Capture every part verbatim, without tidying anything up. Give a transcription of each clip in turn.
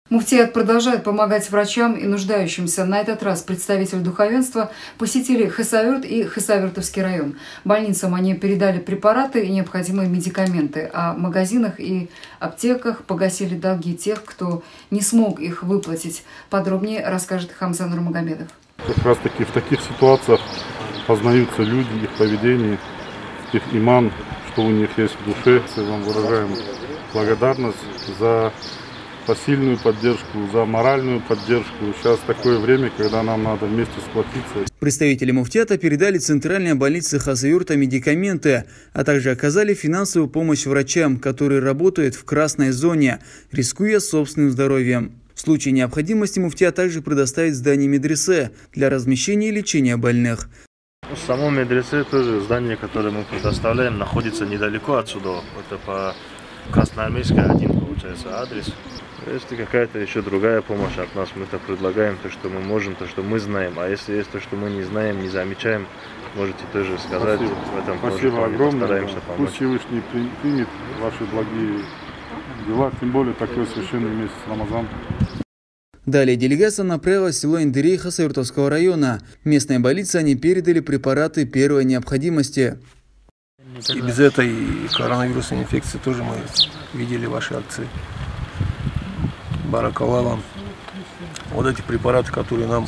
Муфтият продолжает помогать врачам и нуждающимся. На этот раз представители духовенства посетили Хасавюрт и Хасавюртовский район. Больницам они передали препараты и необходимые медикаменты, а в магазинах и аптеках погасили долги тех, кто не смог их выплатить. Подробнее расскажет Хамзан Нурмагомедов. Как раз таки в таких ситуациях познаются люди, их поведение, их иман, что у них есть в душе. Мы вам выражаем благодарность за посильную поддержку, за моральную поддержку. Сейчас такое время, когда нам надо вместе сплотиться. Представители муфтията передали центральной больнице Хасавюрта медикаменты, а также оказали финансовую помощь врачам, которые работают в красной зоне, рискуя собственным здоровьем. В случае необходимости муфтия также предоставит здание медресе для размещения и лечения больных. Само медресе тоже здание, которое мы предоставляем, находится недалеко отсюда. Это по Красноармейской один, получается, адрес. Если какая-то еще другая помощь от нас, мы-то предлагаем то, что мы можем, то, что мы знаем. А если есть то, что мы не знаем, не замечаем, можете тоже сказать. Спасибо. В этом Спасибо тоже огромное. Постараемся помочь. Пусть Всевышний примет ваши благие дела, тем более такой священный месяц Рамазан. Далее делегация направилась в село Индырей Хасавюртовского района. Местной больнице они передали препараты первой необходимости. И без этой коронавирусной инфекции тоже мы видели ваши акции. Баракалла вам. Вот эти препараты, которые нам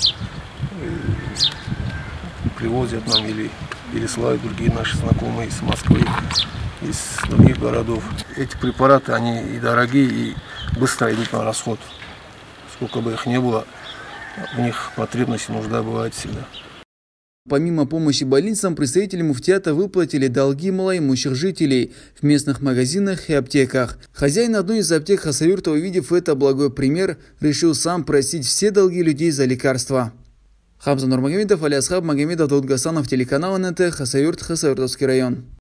э, привозят нам или пересылают другие наши знакомые из Москвы, из других городов. Эти препараты, они и дорогие, и быстро идут на расход. Сколько бы их ни было, в них потребность и нужда бывает всегда. Помимо помощи больницам, представители муфтията выплатили долги малоимущих жителей в местных магазинах и аптеках. Хозяин одной из аптек Хасавюрта, увидев это благой пример, решил сам просить все долги людей за лекарства. Хамзан Нурмагомедов, Алиасхаб Магомедов, Дауд Гасанов, телеканал эн эн тэ, Хасавюрт, Хасавюртовский район.